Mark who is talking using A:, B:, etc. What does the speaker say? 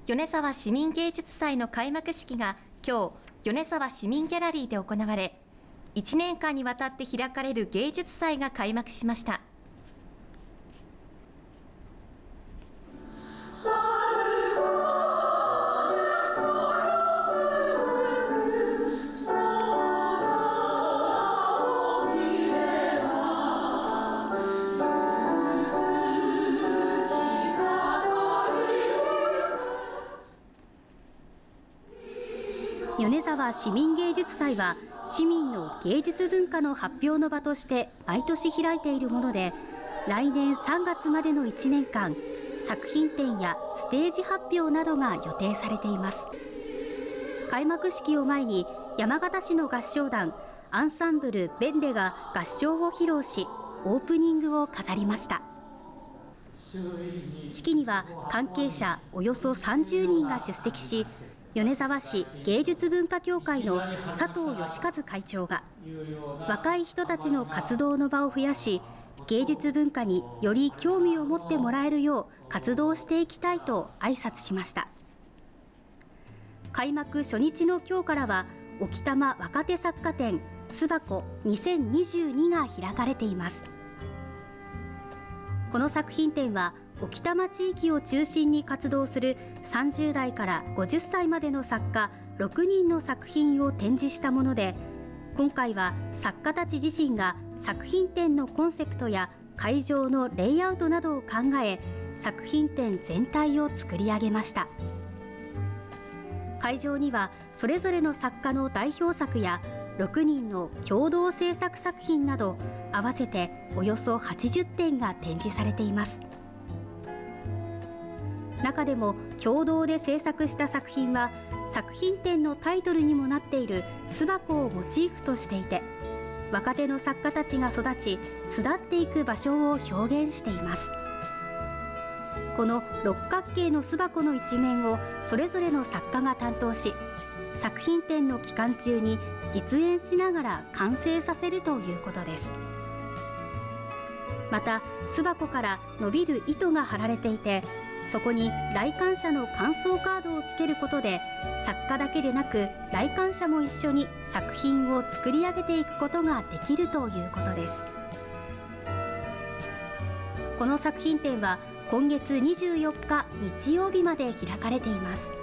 A: 米沢市民芸術祭の開幕式が今日、米沢市民ギャラリーで行われ、1年間にわたって開かれる芸術祭が開幕しました。
B: 米沢市民芸術祭は市民の芸術文化の発表の場として毎年開いているもので、来年3月までの1年間、作品展やステージ発表などが予定されています。開幕式を前に山形市の合唱団アンサンブルベンレが合唱を披露し、オープニングを飾りました。式には関係者およそ30人が出席し、米沢市芸術文化協会の佐藤義和会長が、若い人たちの活動の場を増やし、芸術文化により興味を持ってもらえるよう活動していきたいと挨拶しました。開幕初日の今日からは、沖多摩若手作家展巣箱2022が開かれています。この作品展は沖多摩地域を中心に活動する30代から50歳までの作家6人の作品を展示したもので、今回は作家たち自身が作品展のコンセプトや会場のレイアウトなどを考え、作品展全体を作り上げました。会場にはそれぞれの作家の代表作や6人の共同制作作品など合わせておよそ80点が展示されています。中でも共同で制作した作品は作品展のタイトルにもなっている巣箱をモチーフとしていて、若手の作家たちが育ち巣立っていく場所を表現しています。この六角形の巣箱の一面をそれぞれの作家が担当し、作品展の期間中に実演しながら完成させるということです。また巣箱から伸びる糸が張られていて、そこに来館者の感想カードをつけることで、作家だけでなく来館者も一緒に作品を作り上げていくことができるということです。この作品展は今月24日日曜日まで開かれています。